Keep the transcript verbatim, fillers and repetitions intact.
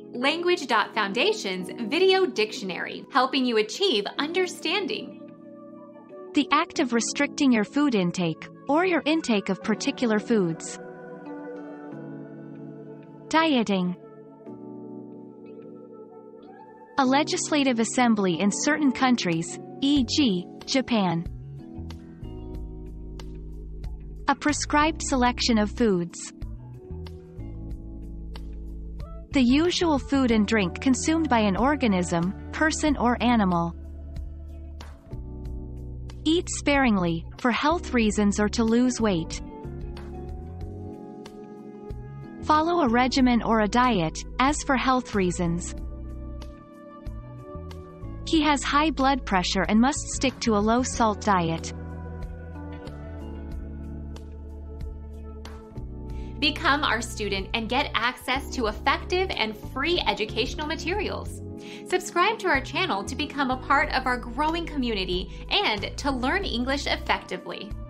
Language dot Foundation's Video Dictionary, helping you achieve understanding. The act of restricting your food intake, or your intake of particular foods. Dieting. A legislative assembly in certain countries, for example, Japan. A prescribed selection of foods. The usual food and drink consumed by an organism, person or animal. Eat sparingly, for health reasons or to lose weight. Follow a regimen or a diet, as for health reasons. He has high blood pressure and must stick to a low-salt diet. Become our student and get access to effective and free educational materials. Subscribe to our channel to become a part of our growing community and to learn English effectively.